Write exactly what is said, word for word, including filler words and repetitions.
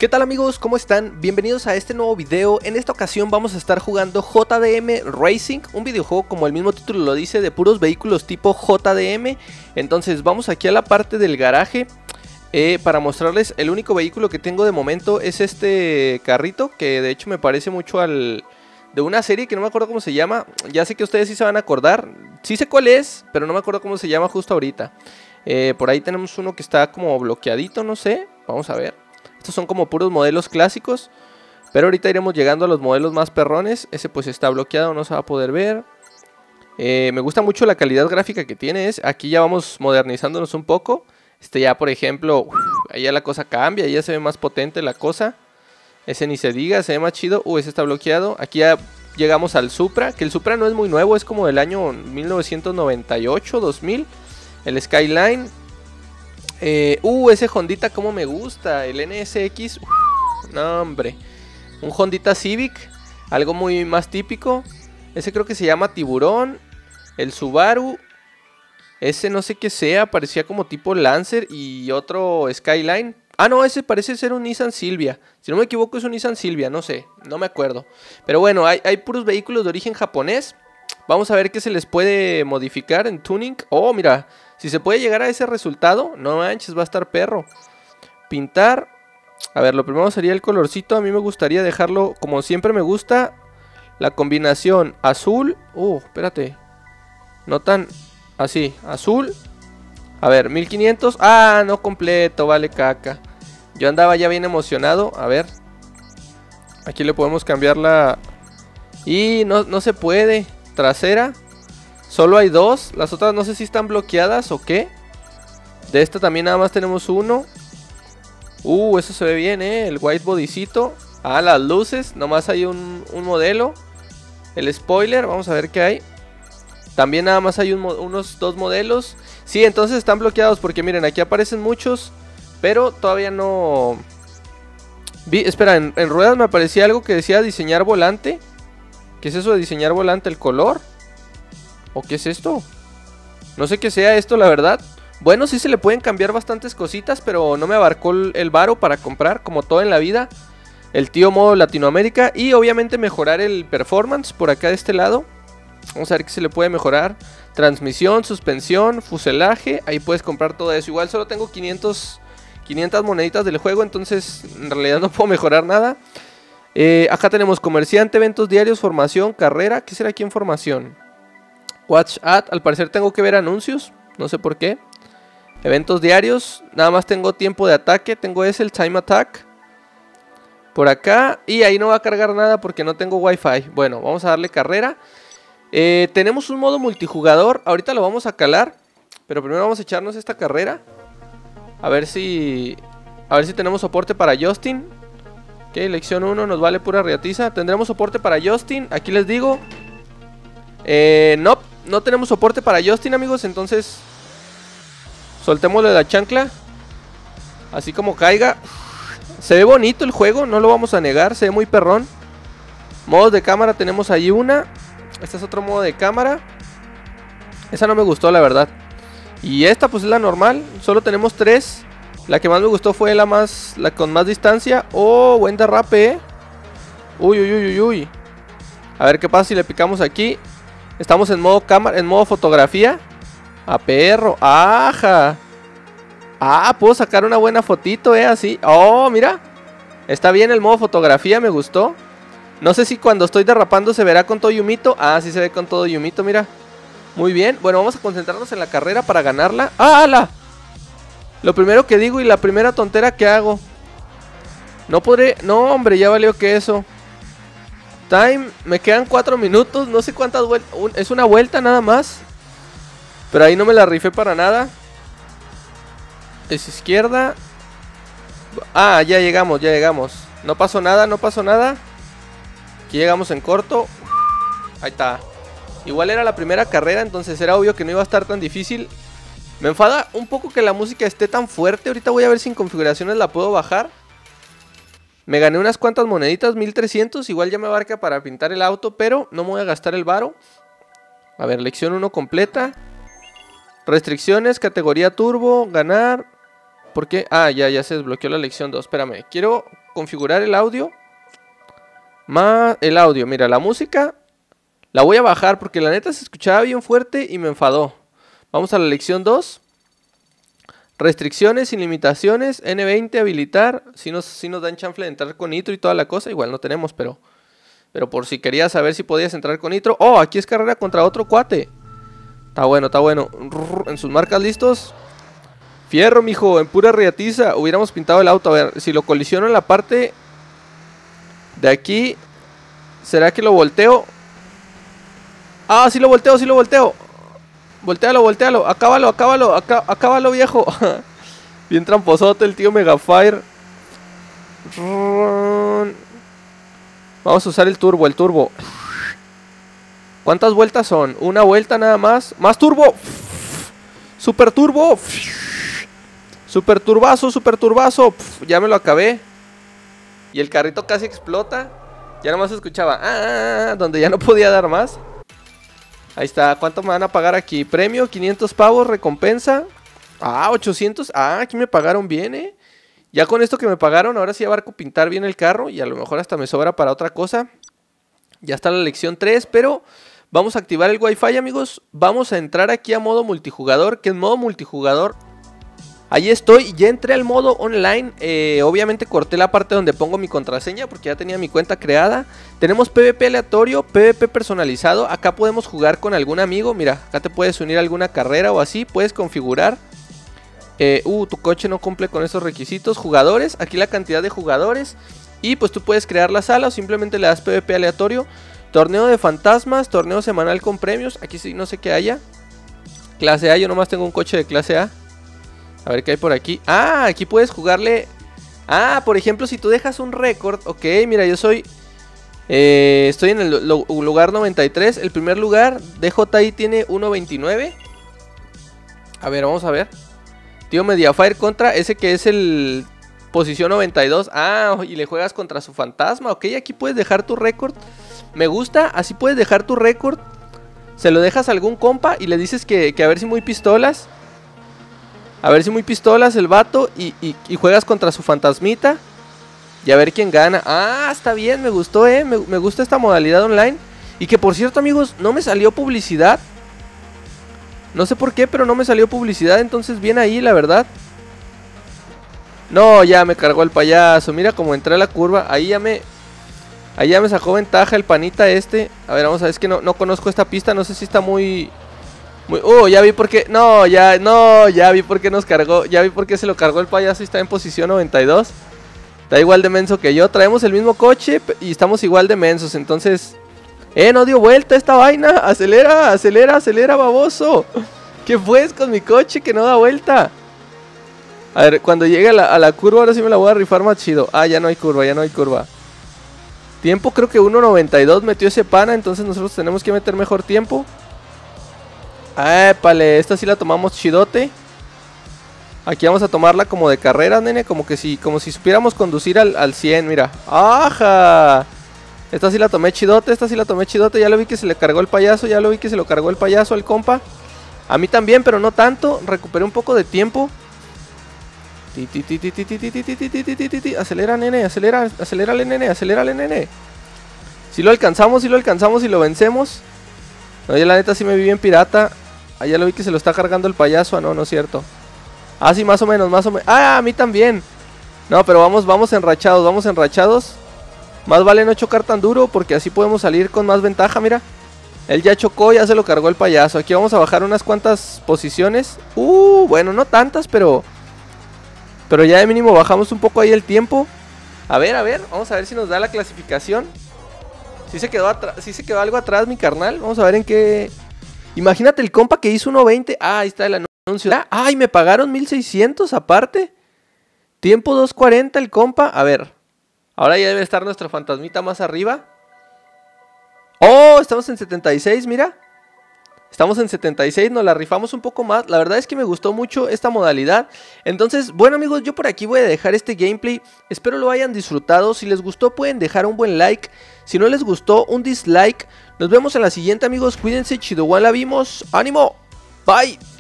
¿Qué tal amigos? ¿Cómo están? Bienvenidos a este nuevo video. En esta ocasión vamos a estar jugando J D M Racing, un videojuego como el mismo título lo dice, de puros vehículos tipo J D M. Entonces vamos aquí a la parte del garaje eh, para mostrarles el único vehículo que tengo de momento. Es este carrito que de hecho me parece mucho al de una serie que no me acuerdo cómo se llama. Ya sé que ustedes sí se van a acordar, sí sé cuál es, pero no me acuerdo cómo se llama justo ahorita. eh, Por ahí tenemos uno que está como bloqueadito, no sé, vamos a ver. Estos son como puros modelos clásicos, pero ahorita iremos llegando a los modelos más perrones. Ese pues está bloqueado, no se va a poder ver. eh, Me gusta mucho la calidad gráfica que tiene. es, Aquí ya vamos modernizándonos un poco. Este ya por ejemplo, uf, ahí ya la cosa cambia, ya se ve más potente la cosa. Ese ni se diga, se ve más chido. Uh, ese está bloqueado. Aquí ya llegamos al Supra, que el Supra no es muy nuevo, es como del año mil novecientos noventa y ocho, dos mil. El Skyline. Eh, uh, ese Hondita como me gusta, el N S X, uf, no hombre, un Hondita Civic, algo muy más típico. Ese creo que se llama Tiburón. El Subaru, ese no sé qué sea, parecía como tipo Lancer. Y otro Skyline, ah no, ese parece ser un Nissan Silvia, si no me equivoco es un Nissan Silvia, no sé, no me acuerdo. Pero bueno, hay, hay puros vehículos de origen japonés. Vamos a ver qué se les puede modificar en tuning. Oh, mira, si se puede llegar a ese resultado, no manches, va a estar perro. Pintar. A ver, lo primero sería el colorcito. A mí me gustaría dejarlo como siempre me gusta. La combinación azul. Uh, espérate. No tan así, azul. A ver, mil quinientos. Ah, no completo, vale caca. Yo andaba ya bien emocionado. A ver. Aquí le podemos cambiar la... Y no, no se puede. Trasera. Solo hay dos, las otras no sé si están bloqueadas o qué. De esta también nada más tenemos uno. Uh, eso se ve bien, eh, el white bodycito. Ah, las luces, nomás hay un, un modelo. El spoiler, vamos a ver qué hay. También nada más hay un, unos dos modelos. Sí, entonces están bloqueados porque miren, aquí aparecen muchos, pero todavía no... Vi, espera, en, en ruedas me aparecía algo que decía diseñar volante. ¿Qué es eso de diseñar volante? ¿El color? ¿O qué es esto? No sé qué sea esto, la verdad. Bueno, sí se le pueden cambiar bastantes cositas, pero no me abarcó el, el varo para comprar, como todo en la vida. El tío modo Latinoamérica. Y obviamente mejorar el performance por acá de este lado. Vamos a ver qué se le puede mejorar. Transmisión, suspensión, fuselaje. Ahí puedes comprar todo eso. Igual solo tengo quinientas moneditas del juego, entonces en realidad no puedo mejorar nada. eh, Acá tenemos comerciante, eventos diarios, formación, carrera. ¿Qué será aquí en formación? Watch ad, al parecer tengo que ver anuncios, no sé por qué. Eventos diarios, nada más tengo tiempo de ataque, tengo ese, el time attack. Por acá, y ahí no va a cargar nada porque no tengo wifi. Bueno, vamos a darle carrera. eh, Tenemos un modo multijugador, ahorita lo vamos a calar, pero primero vamos a echarnos esta carrera. A ver si... A ver si tenemos soporte para Justin. Ok, lección uno, nos vale pura riatiza. Tendremos soporte para Justin, aquí les digo. Eh, no, no tenemos soporte para Justin, amigos, entonces soltémosle la chancla. Así como caiga. Se ve bonito el juego, no lo vamos a negar, se ve muy perrón. Modos de cámara tenemos ahí una. Este es otro modo de cámara. Esa no me gustó, la verdad. Y esta pues es la normal, solo tenemos tres. La que más me gustó fue la más, la con más distancia. Oh, buen derrape, eh. Uy, uy, uy, uy, uy. A ver qué pasa si le picamos aquí. Estamos en modo cámara, en modo fotografía. A perro, ajá. Ah, puedo sacar una buena fotito, eh, así. Oh, mira. Está bien el modo fotografía, me gustó. No sé si cuando estoy derrapando se verá con todo Yumito. Ah, sí se ve con todo Yumito, mira. Muy bien, bueno, vamos a concentrarnos en la carrera para ganarla. ¡Ah, ala! Lo primero que digo y la primera tontera que hago. No podré, no hombre, ya valió que eso. Time, me quedan cuatro minutos, no sé cuántas vueltas, es una vuelta nada más. Pero ahí no me la rifé para nada. Es izquierda. Ah, ya llegamos, ya llegamos. No pasó nada, no pasó nada. Aquí llegamos en corto. Ahí está. Igual era la primera carrera, entonces era obvio que no iba a estar tan difícil. Me enfada un poco que la música esté tan fuerte. Ahorita voy a ver si en configuraciones la puedo bajar. Me gané unas cuantas moneditas, mil trescientos. Igual ya me abarca para pintar el auto, pero no me voy a gastar el varo. A ver, lección uno completa. Restricciones, categoría turbo, ganar. ¿Por qué? Ah, ya, ya se desbloqueó la lección dos. Espérame, quiero configurar el audio. Más el audio, mira, la música la voy a bajar porque la neta se escuchaba bien fuerte y me enfadó. Vamos a la lección dos. Restricciones sin limitaciones, N veinte, habilitar. Si nos, si nos dan chanfle de entrar con nitro y toda la cosa. Igual no tenemos, pero Pero por si querías saber si podías entrar con nitro. Oh, aquí es carrera contra otro cuate. Está bueno, está bueno. En sus marcas listos. Fierro, mijo, en pura riatiza. Hubiéramos pintado el auto. A ver, si lo colisiono en la parte de aquí, ¿será que lo volteo? Ah, sí lo volteo, sí lo volteo. Voltealo, voltealo, acábalo, acábalo, acá, acábalo, viejo. Bien tramposote el tío Megafire. Vamos a usar el turbo, el turbo. ¿Cuántas vueltas son? Una vuelta nada más. ¡Más turbo! ¡Super turbo! ¡Super turbazo, super turbazo! Ya me lo acabé. Y el carrito casi explota. Ya nada más se escuchaba ah, donde ya no podía dar más. Ahí está, ¿cuánto me van a pagar aquí? Premio, quinientos pavos, recompensa. Ah, ochocientos, ah, aquí me pagaron bien, eh. Ya con esto que me pagaron, ahora sí abarco pintar bien el carro. Y a lo mejor hasta me sobra para otra cosa. Ya está la lección tres, pero vamos a activar el Wi-Fi, amigos. Vamos a entrar aquí a modo multijugador, que en modo multijugador... Ahí estoy, ya entré al modo online, eh, obviamente corté la parte donde pongo mi contraseña porque ya tenía mi cuenta creada. Tenemos PvP aleatorio, PvP personalizado, acá podemos jugar con algún amigo, mira, acá te puedes unir a alguna carrera o así, puedes configurar. Eh, uh, tu coche no cumple con esos requisitos, jugadores, aquí la cantidad de jugadores. Y pues tú puedes crear la sala o simplemente le das PvP aleatorio. Torneo de fantasmas, torneo semanal con premios, aquí sí no sé qué haya. Clase A, yo nomás tengo un coche de clase A. A ver qué hay por aquí. Ah, aquí puedes jugarle. Ah, por ejemplo, si tú dejas un récord. Ok, mira, yo soy eh, estoy en el lugar noventa y tres. El primer lugar D J I tiene uno veintinueve. A ver, vamos a ver. Tío Mediafire contra ese que es el posición noventa y dos. Ah, y le juegas contra su fantasma. Ok, aquí puedes dejar tu récord. Me gusta, así puedes dejar tu récord. Se lo dejas a algún compa y le dices que, que a ver si muy pistolas. A ver si muy pistolas el vato y, y, y juegas contra su fantasmita. Y a ver quién gana. Ah, está bien, me gustó, eh. Me, me gusta esta modalidad online. Y que por cierto, amigos, no me salió publicidad. No sé por qué, pero no me salió publicidad. Entonces bien ahí, la verdad. No, ya me cargó el payaso. Mira cómo entré a la curva. Ahí ya me... Ahí ya me sacó ventaja el panita este. A ver, vamos a ver, es que no, no conozco esta pista. No sé si está muy... Muy, uh, ya vi por qué, no, ya, no, ya vi por qué nos cargó, ya vi por qué se lo cargó el payaso y está en posición noventa y dos. Está igual de menso que yo, traemos el mismo coche y estamos igual de mensos, entonces... Eh, no dio vuelta esta vaina, acelera, acelera, acelera, baboso. ¿Qué pues con mi coche que no da vuelta? A ver, cuando llegue a la, a la curva ahora sí me la voy a rifar más chido. Ah, ya no hay curva, ya no hay curva. Tiempo creo que uno noventa y dos metió ese pana, entonces nosotros tenemos que meter mejor tiempo. Épale, esta sí la tomamos chidote. Aquí vamos a tomarla como de carrera, nene. Como que si, como si supiéramos conducir al, al cien, mira. ¡Ajá! Esta sí la tomé chidote, esta sí la tomé chidote. Ya lo vi que se le cargó el payaso, ya lo vi que se lo cargó el payaso al compa. A mí también, pero no tanto. Recuperé un poco de tiempo. Acelera, nene, acelera, acelérale, nene, acelérale, nene. Si lo alcanzamos, si lo alcanzamos y lo vencemos. No, ya la neta sí me vi bien pirata. Ah, ya lo vi que se lo está cargando el payaso. Ah, no, no es cierto. Ah, sí, más o menos, más o menos. Ah, a mí también. No, pero vamos, vamos enrachados, vamos enrachados. Más vale no chocar tan duro porque así podemos salir con más ventaja, mira. Él ya chocó, ya se lo cargó el payaso. Aquí vamos a bajar unas cuantas posiciones. Uh, bueno, no tantas, pero... Pero ya de mínimo bajamos un poco ahí el tiempo. A ver, a ver, vamos a ver si nos da la clasificación. Si se quedó atrás, si se quedó algo atrás mi carnal. Vamos a ver en qué... Imagínate el compa que hizo uno veinte. Ah, ahí está el anuncio. Ay, me pagaron mil seiscientos aparte. Tiempo dos cuarenta el compa. A ver. Ahora ya debe estar nuestro fantasmita más arriba. Oh, estamos en setenta y seis, mira. Estamos en setenta y seis, nos la rifamos un poco más. La verdad es que me gustó mucho esta modalidad. Entonces, bueno amigos, yo por aquí voy a dejar este gameplay. Espero lo hayan disfrutado. Si les gustó pueden dejar un buen like. Si no les gustó, un dislike. Nos vemos en la siguiente amigos. Cuídense, chido, la vimos. ¡Ánimo! Bye.